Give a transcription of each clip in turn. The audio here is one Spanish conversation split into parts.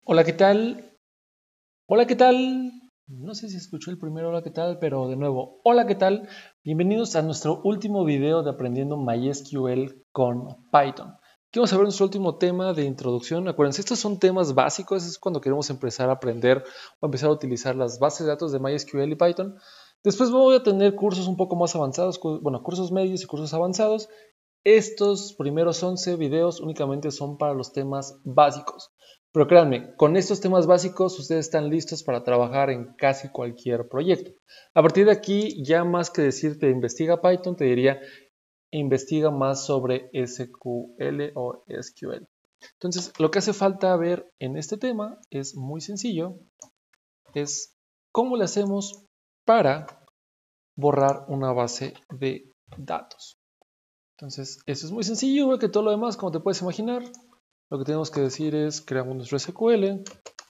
Hola, ¿qué tal? Hola, ¿qué tal? No sé si escuchó el primero hola, ¿qué tal? Pero de nuevo, hola, ¿qué tal? Bienvenidos a nuestro último video de aprendiendo MySQL con Python. Aquí vamos a ver nuestro último tema de introducción. Acuérdense, estos son temas básicos, es cuando queremos empezar a aprender o empezar a utilizar las bases de datos de MySQL y Python. Después voy a tener cursos un poco más avanzados, bueno, cursos medios y cursos avanzados. Estos primeros 11 videos únicamente son para los temas básicos. Pero créanme, con estos temas básicos ustedes están listos para trabajar en casi cualquier proyecto. A partir de aquí, ya más que decirte investiga Python, te diría investiga más sobre SQL o SQL. Entonces, lo que hace falta ver en este tema es muy sencillo, es cómo le hacemos para borrar una base de datos. Entonces, eso es muy sencillo, igual que todo lo demás, como te puedes imaginar. Lo que tenemos que decir es, creamos nuestro SQL.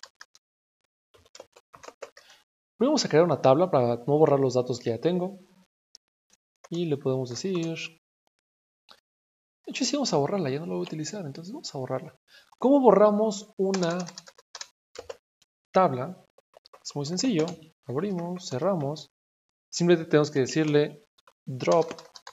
Vamos a crear una tabla para no borrar los datos que ya tengo. Y le podemos decir... De hecho, sí vamos a borrarla, ya no la voy a utilizar, entonces vamos a borrarla. ¿Cómo borramos una tabla? Es muy sencillo. Abrimos, cerramos. Simplemente tenemos que decirle drop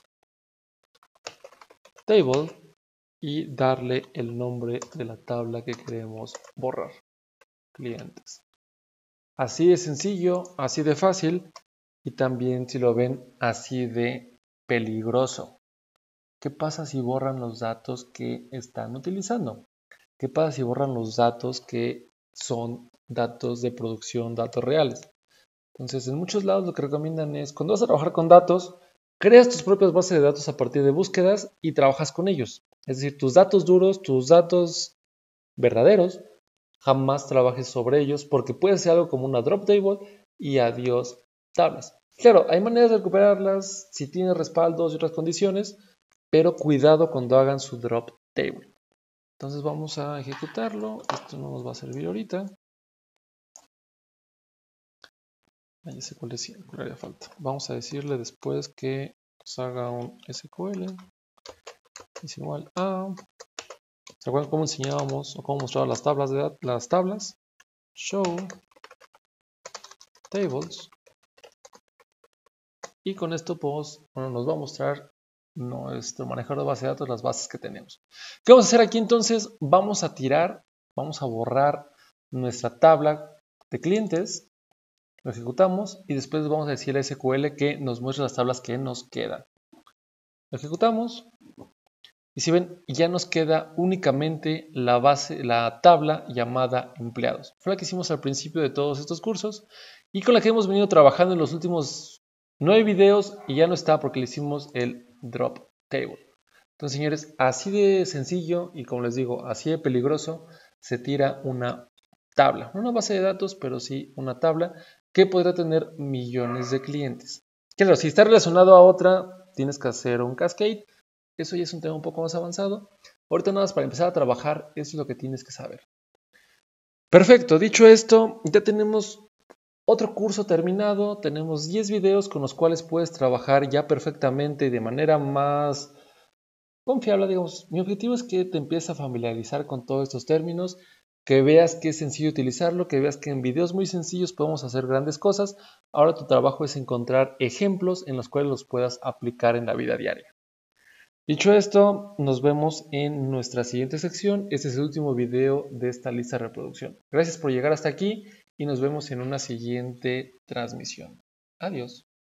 table y darle el nombre de la tabla que queremos borrar. Clientes. Así de sencillo, así de fácil y también, si lo ven, así de peligroso. ¿Qué pasa si borran los datos que están utilizando? ¿Qué pasa si borran los datos que son datos de producción, datos reales? Entonces, en muchos lados lo que recomiendan es, cuando vas a trabajar con datos, creas tus propias bases de datos a partir de búsquedas y trabajas con ellos. Es decir, tus datos duros, tus datos verdaderos, jamás trabajes sobre ellos porque puede ser algo como una drop table y adiós tablas. Claro, hay maneras de recuperarlas si tienes respaldos y otras condiciones, pero cuidado cuando hagan su drop table. Entonces vamos a ejecutarlo. Esto no nos va a servir ahorita. Ya sé cuál le haría falta. Vamos a decirle después que nos haga un SQL. Es igual a... ¿Se acuerdan cómo enseñábamos o cómo mostraba las tablas? Las tablas. Show tables. Y con esto pues, nos va a mostrar nuestro manejador de base de datos, las bases que tenemos. ¿Qué vamos a hacer aquí entonces? Vamos a tirar, vamos a borrar nuestra tabla de clientes. Lo ejecutamos y después vamos a decirle a SQL que nos muestre las tablas que nos quedan. Lo ejecutamos y si ven, ya nos queda únicamente la base, la tabla llamada empleados. Fue la que hicimos al principio de todos estos cursos y con la que hemos venido trabajando en los últimos 9 videos y ya no está porque le hicimos el drop table. Entonces, señores, así de sencillo y como les digo, así de peligroso se tira una tabla. No una base de datos, pero sí una tabla que podrá tener millones de clientes. Claro, si está relacionado a otra, tienes que hacer un cascade. Eso ya es un tema un poco más avanzado. Ahorita nada más para empezar a trabajar, eso es lo que tienes que saber. Perfecto, dicho esto, ya tenemos otro curso terminado. Tenemos 10 videos con los cuales puedes trabajar ya perfectamente y de manera más confiable, digamos. Mi objetivo es que te empieces a familiarizar con todos estos términos, que veas que es sencillo utilizarlo, que veas que en videos muy sencillos podemos hacer grandes cosas. Ahora tu trabajo es encontrar ejemplos en los cuales los puedas aplicar en la vida diaria. Dicho esto, nos vemos en nuestra siguiente sección. Este es el último video de esta lista de reproducción. Gracias por llegar hasta aquí y nos vemos en una siguiente transmisión. Adiós.